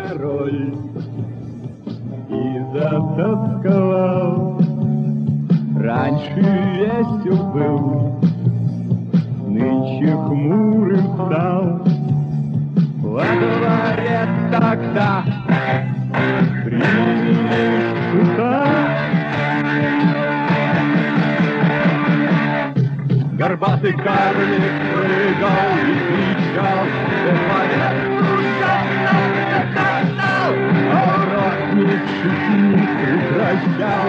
король и затасковал. Раньше весел был, нынче хмурым стал. Во дворе тогда приняли шута. Горбатый карлик прыгал и кричал: а ротник шутник прекращал.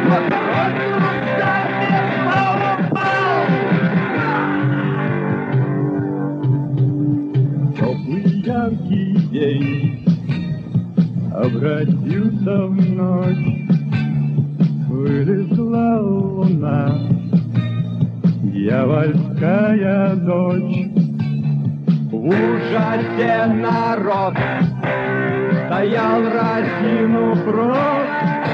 Теплый яркий день обратился в ночь, вылезла луна, дьявольская дочь. В ужасе народ стоял, разинув рот,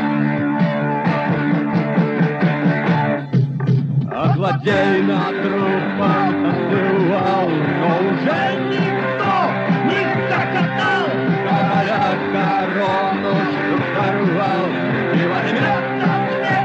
а злодей над трупом танцевал, но уже никто не захотел. Короля корону сорвал и во время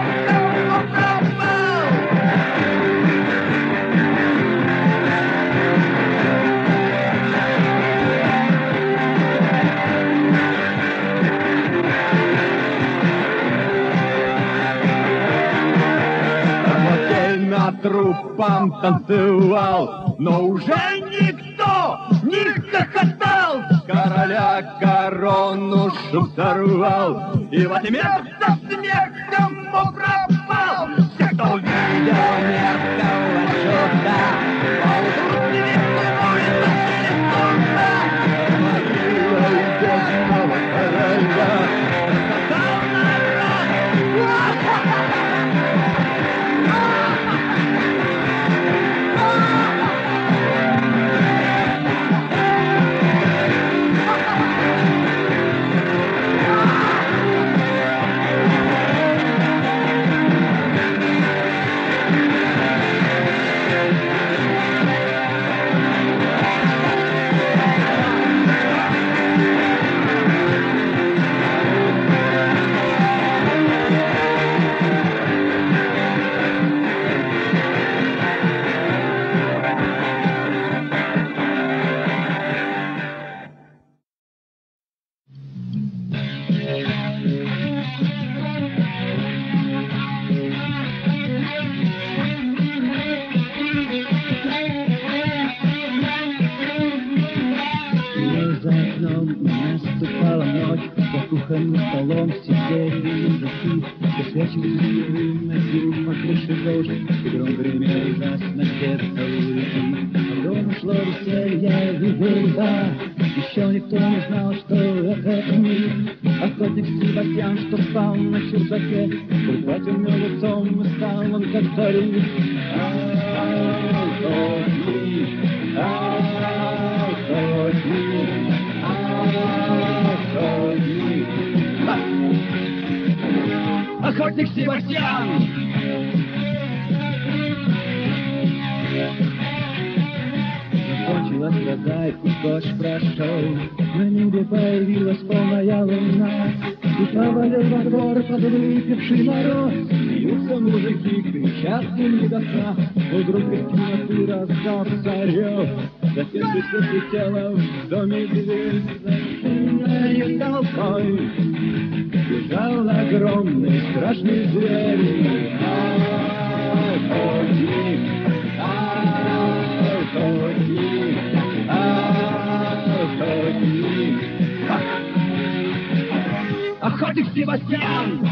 трупом танцевал, но уже никто не захотел. Короля корону шум сорвал, и в это место смехом пропал. Все, кто увидел мерзкого шута, поутру невидимую носили сюда. Могилой бедного короля сказал народ: наступала ночь, за кухонным столом сидели мужики, все свечи выносил по крыше дождь, и гром гремел ужасно где-то у реки. А дома шло веселье, виберда, еще никто не знал, что это мир. Охотник Себастьян, что спал на чердаке, прихватил мне лицом, и стал он как старик. Охотник Себастьян! Закончилась вода, и дождь прошел, на небе появилась полная луна, и повалил во двор под выпивший мороз. Смеются мужики, кричат им не до сна, вдруг из темноты раздался рев. Затем все слетело в доме дверь, зашумной толпой бежал огромный страшный зверь. Охотник, охотник, охотник, охотник Себастьян!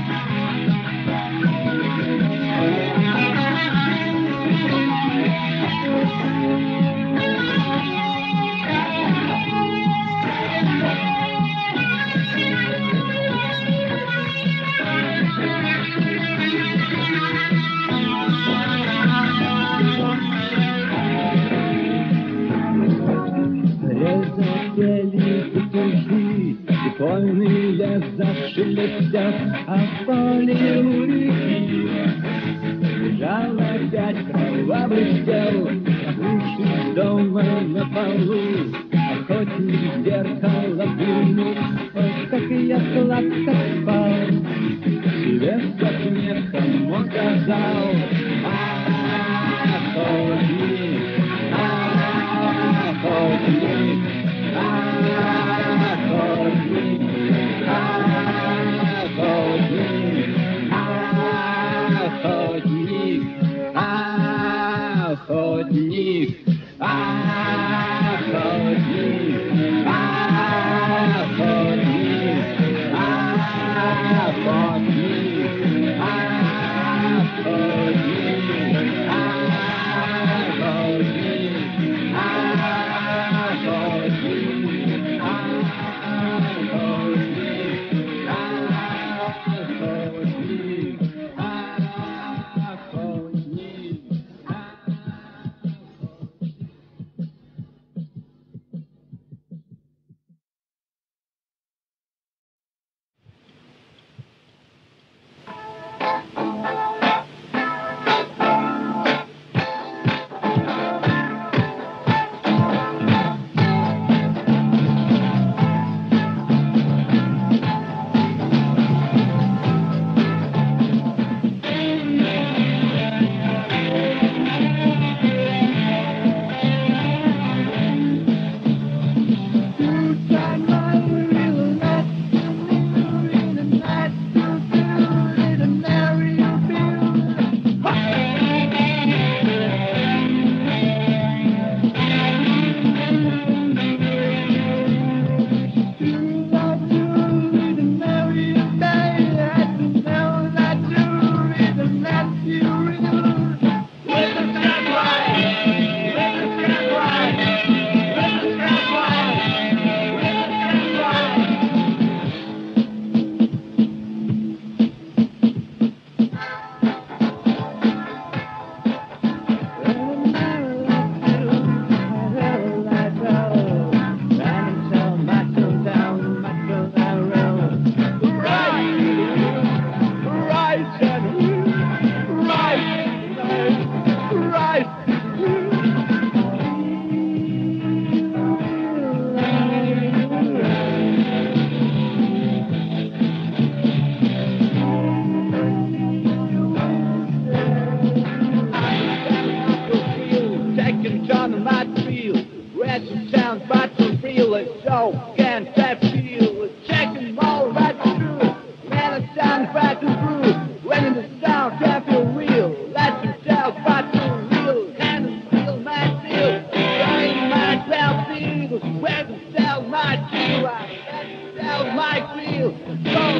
Запели петухи, и пойный лес зашелестят, а в поле у реки лежал опять кровавый тел, на крыше дома на полу. Охотник в зеркало вынул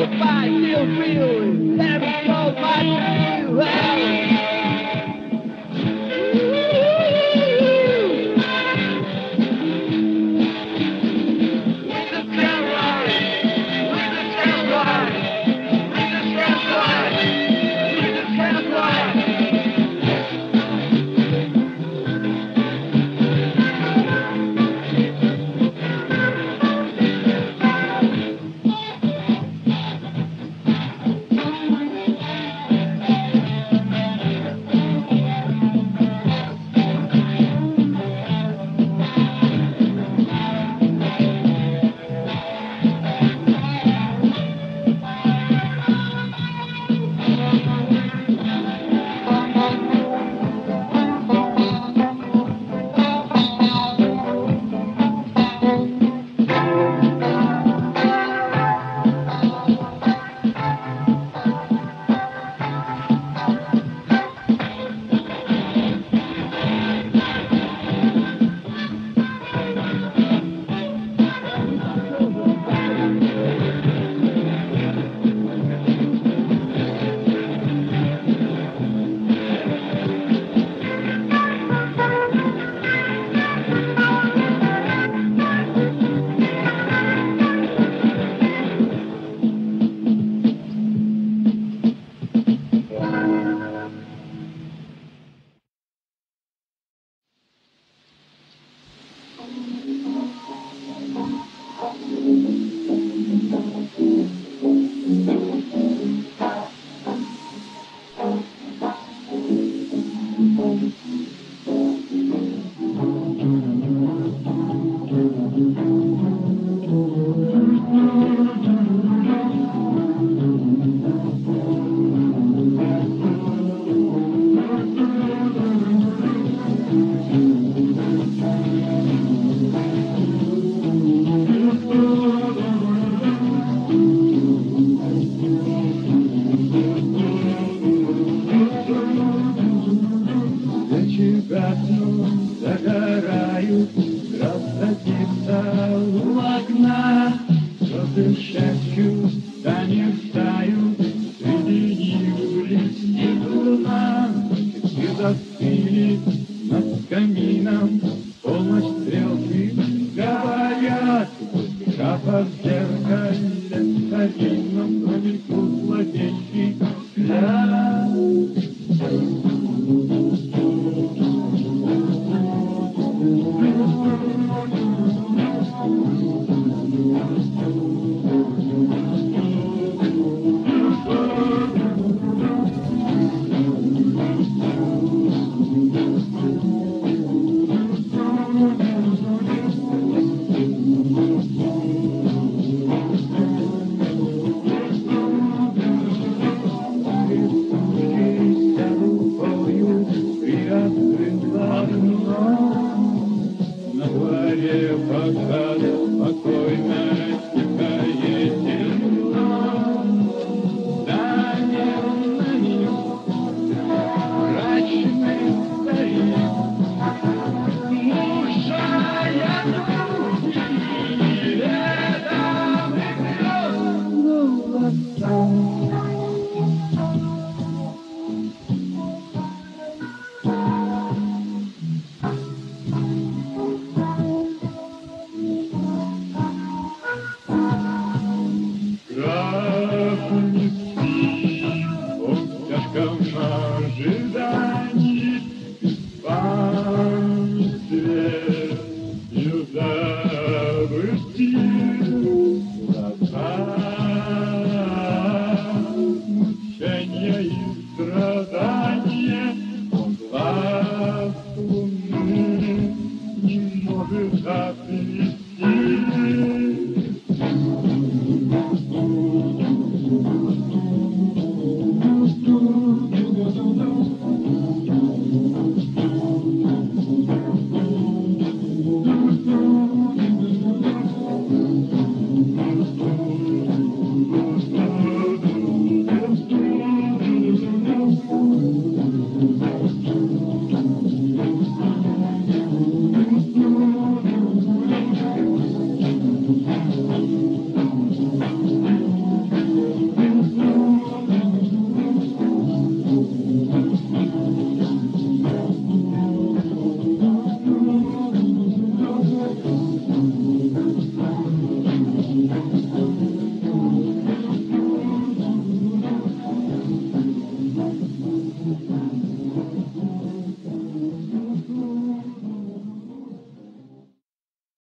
if I still feel having so much to do. Загорают, красотица у окна, слезы шепчут, да не встают, среди них блестит луна. Часы застыли над камином, полночь стрелки говорят, шкафа в зеркале старинном промелькнул зловещий взгляд.